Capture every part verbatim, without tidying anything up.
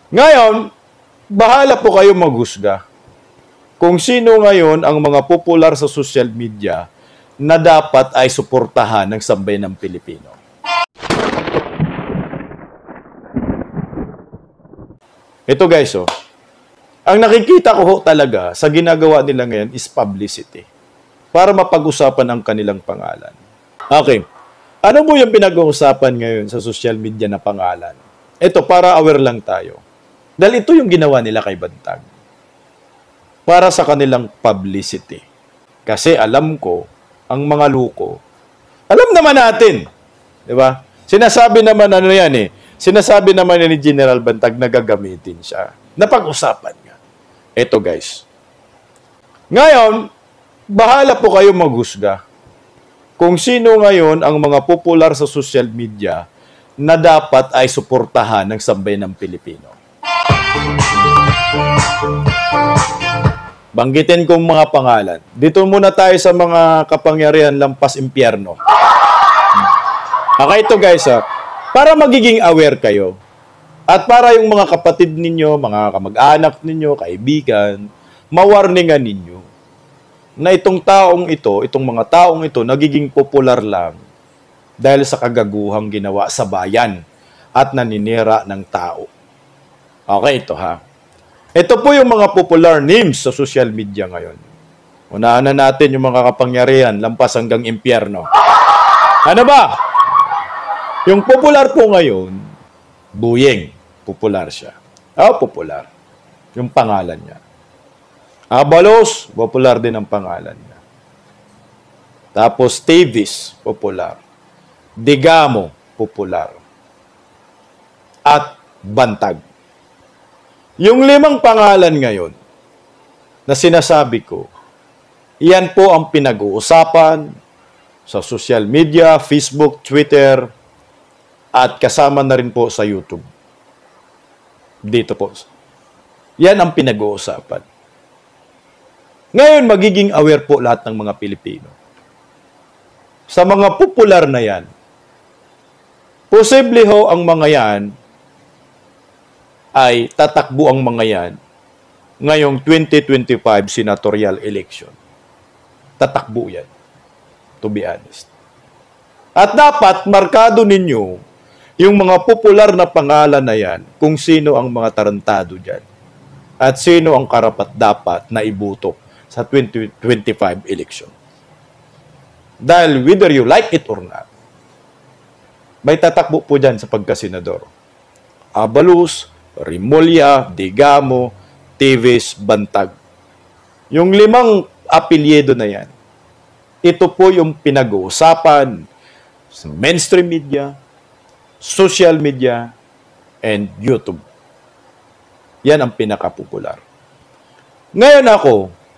Ngayon, bahala po kayo maghusga kung sino ngayon ang mga popular sa social media na dapat ay suportahan ng sambayanang Pilipino. Ito guys, oh. Ang nakikita ko ho talaga sa ginagawa nila ngayon is publicity para mapag-usapan ang kanilang pangalan. Okay. Ano po yung pinag-uusapan ngayon sa social media na pangalan? Ito, para aware lang tayo. Dahil ito yung ginawa nila kay Bantag. Para sa kanilang publicity. Kasi alam ko, ang mga luko, alam naman natin. Di ba? Sinasabi naman ano yan eh. Sinasabi naman ni General Bantag na gagamitin siya. Napag-usapan nga. Ito guys. Ngayon, bahala po kayo maghusga kung sino ngayon ang mga popular sa social media na dapat ay suportahan ng sambayanang Pilipino. Banggitin kong mga pangalan. Dito muna tayo sa mga kapangyarihan lampas impyerno. Okay, ito guys, ha? Para magiging aware kayo at para yung mga kapatid ninyo, mga kamag-anak ninyo, kaibigan, mawarningan ninyo na itong taong ito, itong mga taong ito, nagiging popular lang dahil sa kagaguhang ginawa sa bayan at naninira ng tao. Okay, ito ha. Ito po yung mga popular names sa social media ngayon. Unahan na natin yung mga kapangyarihan, lampas hanggang impyerno. Ano ba? Yung popular po ngayon, Buyeng. Popular siya. Ah, popular. Yung pangalan niya. Abalos, popular din ang pangalan niya. Tapos Tevis, popular. Digamo, popular. At Bantag. Yung limang pangalan ngayon na sinasabi ko, iyan po ang pinag-uusapan sa social media, Facebook, Twitter, at kasama na rin po sa YouTube. Dito po. Yan ang pinag-uusapan. Ngayon, magiging aware po lahat ng mga Pilipino. Sa mga popular na yan, posible ho ang mga yan ay tatakbo ang mga yan ngayong twenty twenty-five senatorial election. Tatakbo yan. To be honest. At dapat markado ninyo yung mga popular na pangalan na yan kung sino ang mga tarantado dyan at sino ang karapat-dapat na ibuto sa twenty twenty-five election. Dahil whether you like it or not, may tatakbo po dyan sa pagkasenador. Abalos, Rimulya, Digamo, Tevis, Bantag. Yung limang apelyido na yan, ito po yung pinag-uusapan sa mainstream media, social media, and YouTube. Yan ang pinaka-popular. Ngayon ako,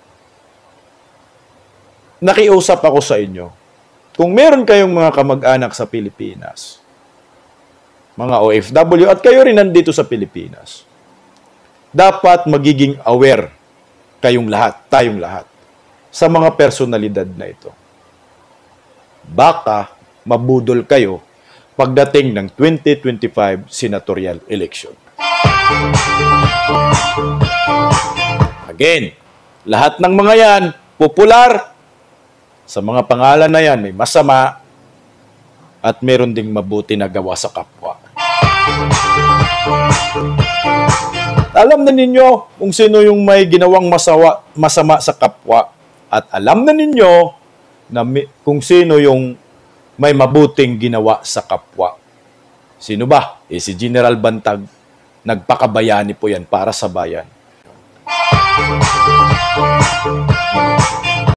nakiusap ako sa inyo, kung meron kayong mga kamag-anak sa Pilipinas, mga O F W, at kayo rin nandito sa Pilipinas, dapat magiging aware kayong lahat, tayong lahat, sa mga personalidad na ito. Baka mabudol kayo pagdating ng twenty twenty-five senatorial election. Again, lahat ng mga yan, popular, sa mga pangalan na yan, may masama, at meron ding mabuti na gawa sa kapwa. Alam na ninyo kung sino yung may ginawang masawa, masama sa kapwa, at alam na ninyo na may, kung sino yung may mabuting ginawa sa kapwa. Sino ba? Eh si General Bantag. Nagpakabayani po yan para sa bayan.